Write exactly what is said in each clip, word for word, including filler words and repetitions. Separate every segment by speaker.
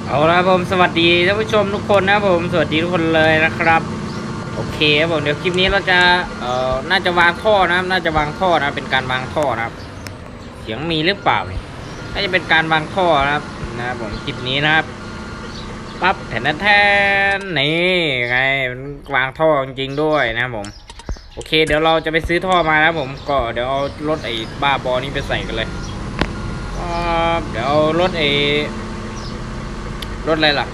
Speaker 1: เอาละผมสวัสดีท่านผู้ชมทุกคนนะผมสวัสดีทุกคนเลยนะครับโอเคครับผมเดี๋ยวคลิปนี้เราจะเอ่อน่าจะวางท่อนะน่าจะวางท่อนะเป็นการวางท่อนะครับเสียงมีหรือเปล่าเนี่ยน่าจะเป็นการวางท่อนะครับนะผมคลิปนี้นะครับปั๊บแทนแทนนี่ไงมันวางท่อจริงๆด้วยนะครับผมโอเคเดี๋ยวเราจะไปซื้อท่อมานะผมก็เดี๋ยวเอารถไอ้บ้าบอนี้ไปใส่กันเลยเดี๋ยวเอารถไอ้รถอะไรล่ะ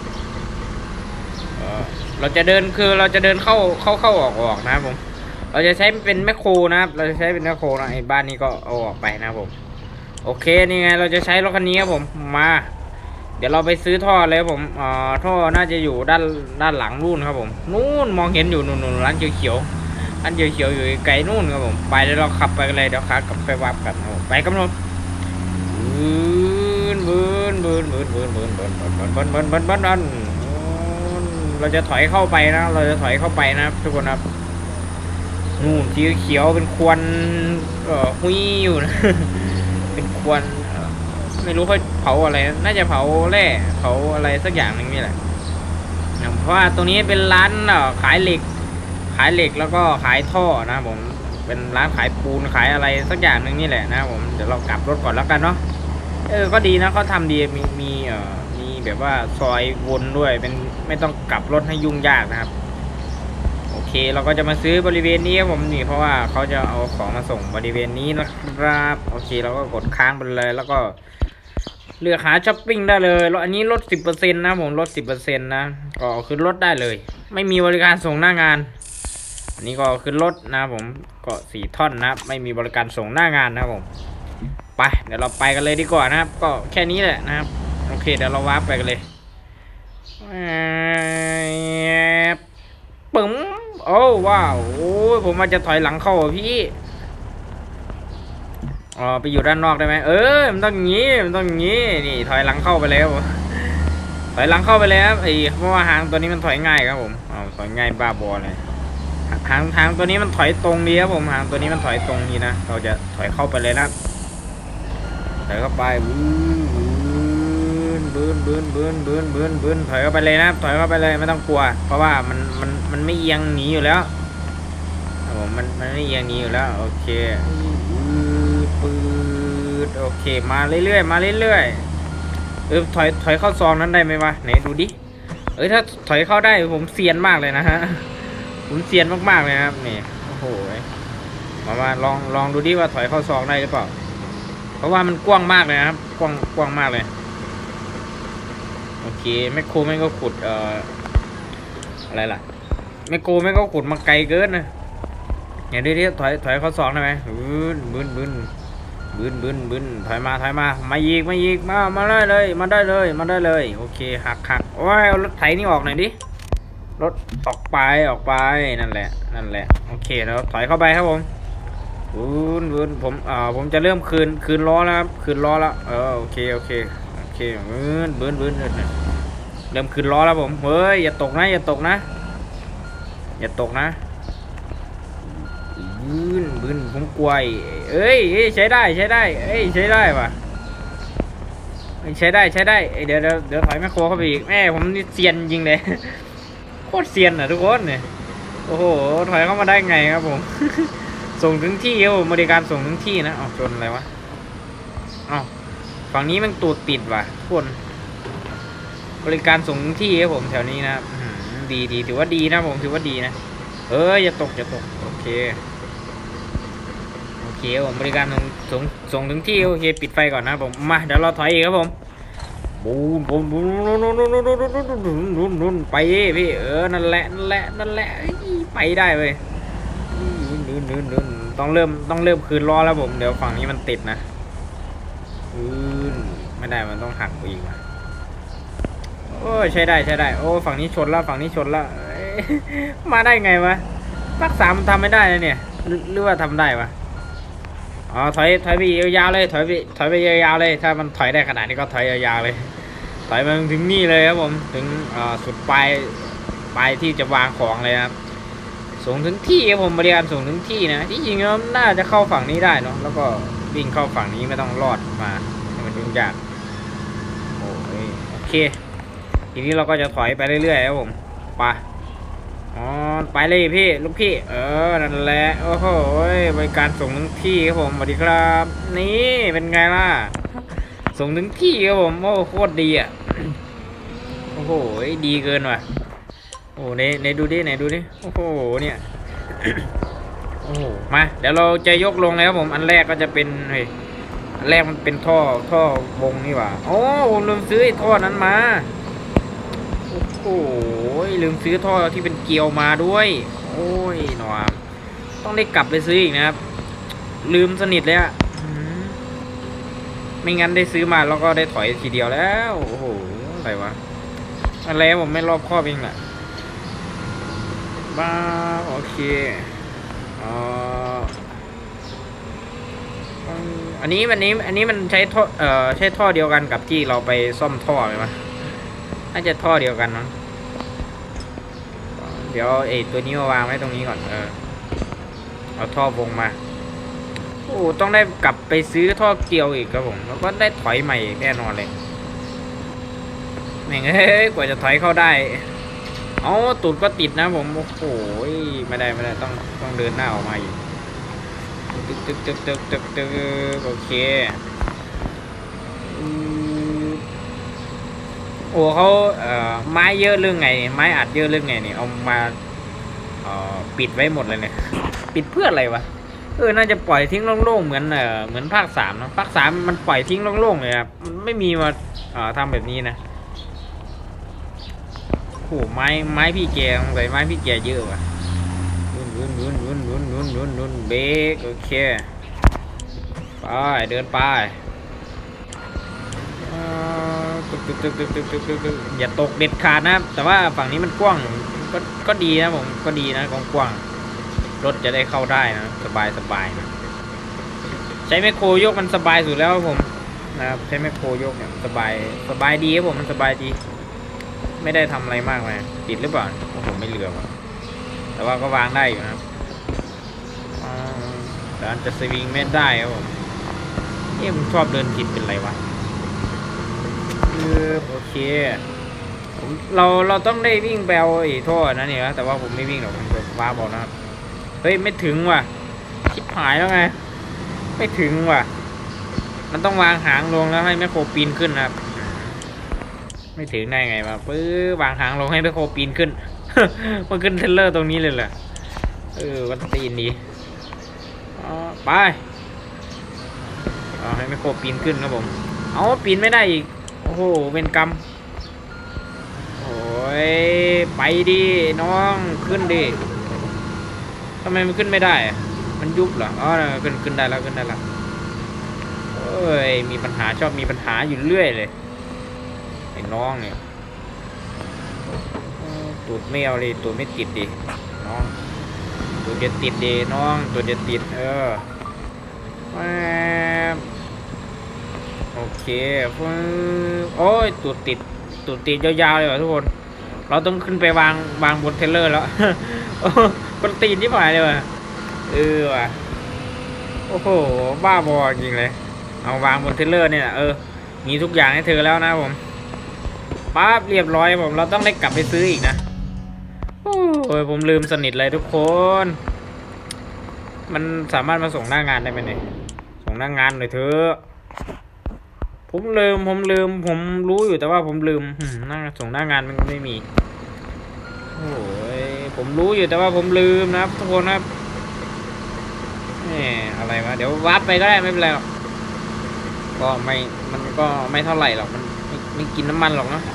Speaker 1: เราจะเดินคือเราจะเดินเข้าเข้าเข้าออกออกนะครับผมเราจะใช้เป็นแมคโครนะครับเราจะใช้เป็นแมคโครนะไอ้บ้านนี้ก็เอาออกไปนะครับผมโอเคนี่ไงเราจะใช้รถคันนี้ครับผมมาเดี๋ยวเราไปซื้อท่อเลยครับผมอ่าท่อน่าจะอยู่ด้านด้านหลังนู่นครับผมนู่นมองเห็นอยู่นู่นร้านเขียวเขียวร้านเขียวเขียวอยู่ไกลนู่นครับผมไปเดี๋ยวเราขับไปกันเลยเดี๋ยวขากลับไปวับกันไปกำลังบืนบืนบืนบืนบืนบืนบืนบืนบืนบืนบืนบืนบืนเราจะถอยเข้าไปนะเราจะถอยเข้าไปนะทุกคนครับนู่นสีเขียวเป็นควันเอ่อหุยอยู่นะ เป็นควันไม่รู้เขาเผาอะไรน่าจะเผาแร่เผาอะไรสักอย่างหนึ่งนี่แหละเพราะว่าตรงนี้เป็นร้านขายเหล็กขายเหล็กแล้วก็ขายท่อนะผมเป็นร้านขายปูนขายอะไรสักอย่างหนึ่งนี่แหละนะผมเดี๋ยวเรากลับรถก่อนแล้วกันเนาะเออก็ดีนะเขาทำดีมีมีเอ่อแบบว่าซอยวนด้วยเป็นไม่ต้องกลับรถให้ยุ่งยากนะครับโอเคเราก็จะมาซื้อบริเวณนี้ครับผมนี่เพราะว่าเขาจะเอาของมาส่งบริเวณนี้นะครับโอเคเราก็กดค้างไปเลยแล้วก็เลือกหาช้อปปิ้งได้เลยแล้วอันนี้ลด สิบเปอร์เซ็นต์ นะผมลด สิบเปอร์เซ็นต์ นะก็ขึ้นรถได้เลยไม่มีบริการส่งหน้างานอันนี้ก็ขึ้นรถนะผมก็สี่ท่อนนะไม่มีบริการส่งหน้างานนะครับผมไปเดี๋ยวเราไปกันเลยดีกว่านะครับก็แค่นี้แหละนะครับโอเคเดี๋ยวเราวาร์ปไปกันเลยปึ๋มโอ้ว้าวโอ้ยผมมาจะถอยหลังเข้าพี่อ๋อไปอยู่ด้านนอกได้ไหมเออมันต้องอย่างนี้มันต้องอย่างนี้นี่ถอยหลังเข้าไปแล้วถอยหลังเข้าไปแล้วไอ้เพราะว่าหางตัวนี้มันถอยง่ายครับผมอ๋อถอยง่ายบ้าบอเลยหางหางตัวนี้มันถอยตรงดีครับผมหางตัวนี้มันถอยตรงดีนะเราจะถอยเข้าไปเลยนะถอยเข้าไปบืนบืนบืนบืนบืนบืนถอยเข้าไปเลยนะถอยเข้าไปเลยไม่ต้องกลัวเพราะว่ามันมันมันไม่เอียงหนีอยู่แล้วผมมันมันไม่เอียงหนีอยู่แล้วโอเคปืดโอเคมาเรื่อยๆมาเรื่อยๆเออถอยถอยเข้าซองนั้นได้ไหมวะไหนดูดิเออถ้าถอยเข้าได้ผมเซียนมากเลยนะฮะผมเซียนมากๆเลยครับนี่โอ้โหมามาลองลองดูดิว่าถอยเข้าซองได้หรือเปล่าเพราะว่ามันกว้างมากเลยนะครับกว้างกว้างมากเลยโอเคแมคโครแม่งก็ขุดเอ่ออะไรล่ะแมคโครแม่งก็ขุดมาไกลเกินนะอย่างนี้ที่ถอยถอยเขาสองได้ไหมบึ้นบึ้นบึ้นบึ้นบึ้นบึ้นถอยมาถอยมามาอีกมาอีกมามาได้เลยมาได้เลยมาได้เลยโอเคหักหักโอ้ยเอารถไถนี่ออกหน่อยดิรถออกไปออกไปนั่นแหละนั่นแหละโอเคแล้วถอยเข้าไปครับผมบึ้นบึ้นผมอ่าผมจะเริ่มคืนคืนล้อแล้วครับคืนล้อแล้วเออโอเคโอเคโอเคบึ้นบึ้นบึ้นเริ่มขึ้นล้อแล้วผมเฮ้ยอย่าตกนะอย่าตกนะอย่าตกนะบืนบืนผมกลัวเอ้ยใช้ได้ใช้ได้เอ้ยใช้ได้ว่ะใช้ได้ใช้ได้เดี๋ยวเดี๋ยวเดี๋ยวถอยแมคโครเข้าไปอีกแม่ผมนี่เซียนจริงเลยโคตรเซียนอ่ะทุกคนเนี่ยโอ้โหถอยเข้ามาได้ไงครับผมส่งถึงที่ครับบริการส่งถึงที่นะอ๋อชนอะไรวะอ๋อฝั่งนี้มันตูดติดว่ะทุกคนบริการส่งที่ครับผมแถวนี้นะดีดีถือว่าดีนะผมถือว่าดีนะเอออย่าตกอย่าตกโอเคโอเคผมบริการส่งส่งส่งถึงที่โอเคปิดไฟก่อนนะผมมาเดี๋ยวเราถอยอีกครับผมบูนบูนบูนบูนบูนบูนบูนบูนบูนไปพี่เออนั่นแหละนั่นแหละนั่นแหละไปได้เลยต้องเริ่มต้องเริ่มคืนล้อแล้วผมเดี๋ยวฝั่งนี้มันติดนะไม่ได้มันต้องหักอีกนะโอ้ใช้ได้ใช้ได้โอ้ฝั่งนี้ชนแล้วฝั่งนี้ชนแล้วมาได้ไงวะรักษามันทำไม่ได้เลยเนี่ยหรือว่าทำได้วะอ๋อถอยถอยไปยาวๆเลยถอยไปถอยไปยาวๆเลยถ้ามันถอยได้ขนาดนี้ก็ถอยยาวๆเลยถอยมาถึงนี่เลยครับผมถึงสุดปลายปลายที่จะวางของเลยครับส่งถึงที่ครับผมบริการส่งถึงที่นะที่จริงแล้วน่าจะเข้าฝั่งนี้ได้เนาะแล้วก็วิ่งเข้าฝั่งนี้ไม่ต้องรอดมาให้มันยุ่งยากโอ้ยโอเคทีนี้เราก็จะถอยไปเรื่อยๆครับผมไปอ๋อไปเลยพี่ลูกพี่เออนั่นแหละโอ้โหบริการส่งถึงที่ครับผมสวัสดีครับนี่เป็นไงล่ะส่งถึงที่ครับผมโอ้โคตรดีอ่ะโอ้โหดีเกินว่ะโอ้ในในดูดิไหนดูดิโอ้โหเนี่ยโอ้โหมาเดี๋ยวเราจะยกลงเลยครับผมอันแรกก็จะเป็นเฮ้ยอันแรกมันเป็นท่อท่อวงนี่หว่าโอ้ผมลืมซื้อไอ้ท่อนั้นมาโอ้โหลืมซื้อท่อที่เป็นเกลียวมาด้วยโอ้ยหนอต้องได้กลับไปซื้ออีกนะครับลืมสนิทเลยอะไม่งั้นได้ซื้อมาแล้วก็ได้ถอยทีเดียวแล้วโอ้โหอะไรวะอะไรผมไม่รอบคอบเองแหละบ้าโอเคอ๋ออันนี้อันนี้อันนี้มันใช้ท่อเอ่อใช้ท่อเดียวกันกับที่เราไปซ่อมท่อไหมวะน่าจะท่อเดียวกันนะเดี๋ยวไอ้ตัวนี้มาวางไว้ตรงนี้ก่อนเออเอาท่อวงมาโอ้ต้องได้กลับไปซื้อท่อเกลียวอีกครับผมแล้วก็ได้ถอยใหม่แน่นอนเลยแม่งเอ้ยกว่าจะถอยเข้าได้เอาตูดก็ติดนะผมโอ้โหไม่ได้ไม่ได้ต้องต้องเดินหน้าออกมาอีกตึกตึกตึกตึกตึกตึกโอเคโอ้เขาเอ่อไม้เยอะเรื่องไงไม้อัดเยอะเรื่องไงนี่เอามาเอ่อปิดไว้หมดเลยเนี่ยปิดเพื่ออะไรวะเออน่าจะปล่อยทิ้งโล่งๆเหมือนเอ่อเหมือนภาคสามนะภาคสามมันปล่อยทิ้งโล่งๆเลยครับมันไม่มีมาเอ่อทำแบบนี้นะโอ้ไม้ไม้พี่แกใส่ไม้พี่แกเยอะว่ะนุ่นนุ่นนุ่นนุ่นนุ่นนุ่นนุ่นเบรกโอเคไปเดินไปตึกตึกตึกตึกตึกตึกตึกตึกอย่าตกเด็ดขาดนะแต่ว่าฝั่งนี้มันกว้างก็ก็ดีนะผมก็ดีนะกว้างรถจะได้เข้าได้นะสบายสบายนะใช้แมคโครยกมันสบายสุดแล้วผมนะครับใช้แมคโครยกเนี่ยสบายสบายดีครับผมมันสบายดีไม่ได้ทำอะไรมากเลยติดหรือเปล่าผมไม่เหลือแต่ว่าก็วางได้อยู่นะครับแต่จะสวิงไม่ได้ครับผมเอ๊ะผมชอบเดินผิดเป็นไรวะเออโอเคผมเราเราต้องได้วิ่งแปลวไอ้ท่อนั่นนี่นะแต่ว่าผมไม่วิ่งหรอกผมจะว้าบอกนะครับเฮ้ยไม่ถึงว่ะชิบหายแล้วไงไม่ถึงว่ะมันต้องวางหางลงแล้วให้แมคโครปีนขึ้นนะครับไม่ถึงได้ไงวะปื้อวางหางลงให้แมคโครปีนขึ้นมันขึ้นเทรลเลอร์ตรงนี้เลยแหละเออวันตีนดีไปเอาให้แมคโครปีนขึ้นครับผมเอาปีนไม่ได้อีกโอ้โหเป็นกรรมโอ้ยไปดิน้องขึ้นดิทำไมมันขึ้นไม่ได้มันยุบเหรออ๋อขึ้นขึ้นได้แล้วขึ้นได้แล้วเอ้ยมีปัญหาชอบมีปัญหาอยู่เรื่อยเลยไอ้น้องเนี่ยตูดไม่เอาเลยตูดไม่ติดดิน้องตูดจะติดดิน้องตูดจะติดเออโอเคโอ้ยตูดติดตูดติดยาวๆเลยว่ะทุกคนเราต้องขึ้นไปวางวางบนเทรลเลอร์แล้วคนตีนที่หมายเลยว่ะเออว่ะโอ้โหบ้าบอจริงเลยเอาวางบนเทรลเลอร์เนี่ยเออมีทุกอย่างให้เธอแล้วนะผมปั๊บเรียบร้อยผมเราต้องได้กลับไปซื้ออีกนะโอ้ยผมลืมสนิทเลยทุกคนมันสามารถมาส่งหน้างานได้ไหมเนี่ยส่งหน้างานหน่อยเถอะผมลืมผมลืมผมรู้อยู่แต่ว่าผมลืมหน้าส่งหน้างานมันไม่มีโอ้ยผมรู้อยู่แต่ว่าผมลืมนะครับทุกคนนะครับนี่อะไรวะเดี๋ยววัดไปก็ได้ไม่เป็นไรหรอกก็ไม่มันก็ไม่เท่าไหร่หรอกมันไม่ไม่กินน้ำมันหรอกเนาะ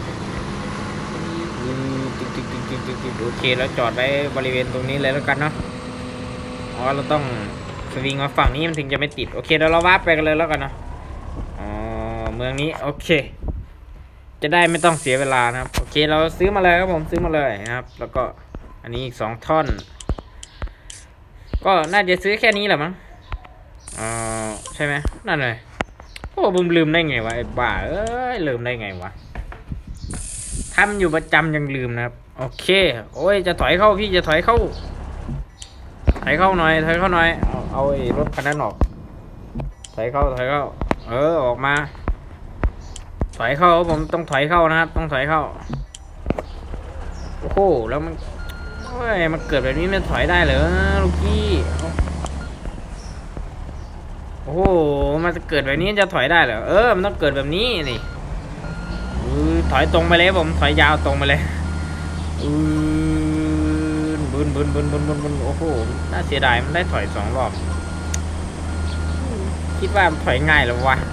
Speaker 1: โอเคแล้วจอดไว้บริเวณตรงนี้เลยแล้วกันเนาะอ๋อเราต้องสวิงมาฝั่งนี้มันถึงจะไม่ติดโอเคเดี๋ยวเราวัดไปกันเลยแล้วกันเนาะอ๋อเมืองนี้โอเคจะได้ไม่ต้องเสียเวลานะครับโอเคเราซื้อมาเลยครับผมซื้อมาเลยนะครับแล้วก็อันนี้อีกสองท่อนก็น่าจะซื้อแค่นี้แหละมั้งอ๋อใช่ไหมนั่นเลยโอ้ผมลืมได้ไงวะไอ้บ้าเอ้ยลืมได้ไงวะทำอยู่ประจำยังลืมนะครับโอเคโอ้ยจะถอยเข้าพี่จะถอยเข้าถอยเข้าหน่อยถอยเข้าหน่อยเอาเอาไอ้รถคันนั้นออกถอยเข้าถอยเข้าเออออกมาถอยเข้าครับผมต้องถอยเข้านะครับต้องถอยเข้าโอ้โหแล้วมันโอ้ยมันเกิดแบบนี้มันถอยได้เหรอลูกพี่โอ้โหมันจะเกิดแบบนี้จะถอยได้เหรอเออมันต้องเกิดแบบนี้นี่ถอยตรงไปเลยผมถอยยาวตรงไปเลยอือบึนบึนบึนบึนบึนบึนโอ้โหน่าเสียดายมันได้ถอยสองรอบคิดว่าถอยง่ายหรอวะ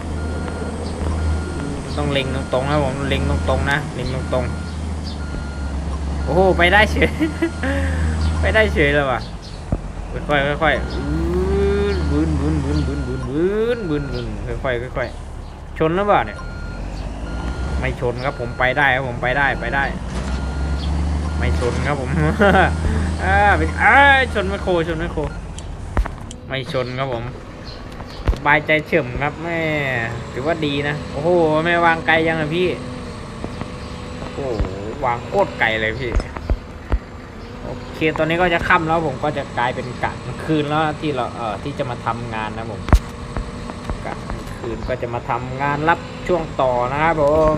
Speaker 1: ต้องเล็งตรงๆนะผมเล็งตรงๆนะเล็งตรงๆโอ้โหไปได้เฉย ไปได้เฉยเลยว่ะค่อยๆค่อยๆบึนบึนบึนบึนบึนบึนบึนบึนค่อยๆค่อยๆชนหรือเปล่าเนี่ยไม่ชนครับผมไปได้ครับผมไปได้ไปได้ไม่ชนครับผม อ่าเป็นอ่าชนไม่โคชนไม่โคไม่ชนครับผมสบายใจเฉ่มครับแม่ถือว่าดีนะโอ้โหไม่วางไกลยังอะพี่โอ้โหวางโคตรไกลเลยพี่โอเคตอนนี้ก็จะค่ำแล้วผมก็จะกลายเป็นกะกลางคืนแล้วที่เราเอ่อที่จะมาทำงานนะผมกะกลางคืนก็จะมาทำงานรับช่วงต่อนะครับผม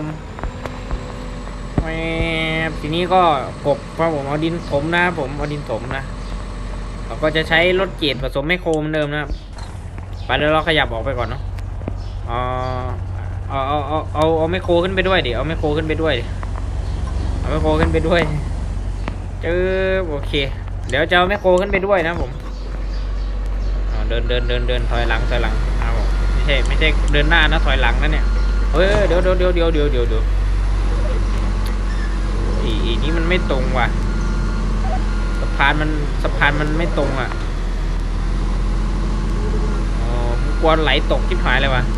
Speaker 1: ทีนี้ก็กบเพราะผมเอาดินถมนะผมเอาดินถมนะเราก็จะใช้รถเกรดผสมไมโครเหมือนเดิมนะครับไปแล้วเราขยับออกไปก่อนเนาะเอาเอาเอาเอาเอาเอาไมโครขึ้นไปด้วยดิเอาไมโครขึ้นไปด้วยดิเอาไมโครขึ้นไปด้วยเจอโอเคเดี๋ยวจะเอาไมโครขึ้นไปด้วยนะผมเดินเดินเดินเดินถอยหลังถอยหลังอ้าวไม่ใช่ไม่ใช่เดินหน้านะถอยหลังนั่นเนี่ยเฮ้ยเดี๋ยวเดี๋ยวเดี๋ยวเดี๋ยวเดี๋ยวเดี๋ยวเดี๋ยวอีอีนี้มันไม่ตรงว่ะสะพานมันสะพานมันไม่ตรงอ่ะอ๋อมันกลัวไหลตกที่ผายเลยว่ะ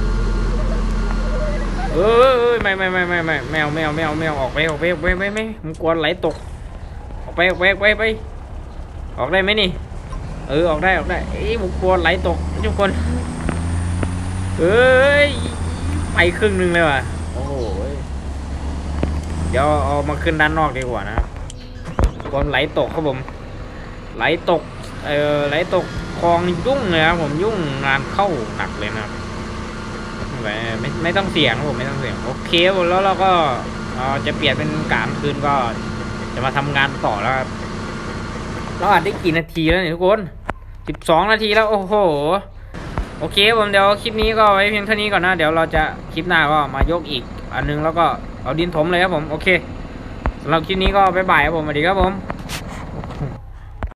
Speaker 1: เอ้ยไม่ไม่ไม่ไม่ไม่แมวแมวแมวแมวออกไปออกไปออกไปไม่ไม่มันกลัวไหลตกออกไปออกไปออกไปไปออกได้ไหมนี่เออออกได้ออกได้ไอ้ผมกลัวไหลตกทุกคนเอ้ยไปครึ่งหนึ่งเลยว่ะโอ้โหเดี๋ยวเอามาขึ้นด้านนอกดีกว่านะกลัวไหลตกครับผมไหลตกเออไหลตกคลองยุ่งเลยครับผมยุ่งงานเข้าหนักเลยนะครับไม่ไม่ไม่ต้องเสี่ยงผมไม่ต้องเสี่ยงโอเคแล้วเราก็จะเปลี่ยนเป็นกลางคืนก็จะมาทำงานต่อแล้วครับเราอัดได้กี่นาทีแล้วเนี่ยทุกคนสิบสองนาทีแล้วโอ้โหโอเคผมเดี๋ยวคลิปนี้ก็ไว้เพียงเท่านี้ก่อนนะเดี๋ยวเราจะคลิปหน้าก็มายกอีกอันนึงแล้วก็เอาดินถมเลยครับผมโอเคสำหรับคลิปนี้ก็บ๊ายบายครับผมสวัสดีครับผม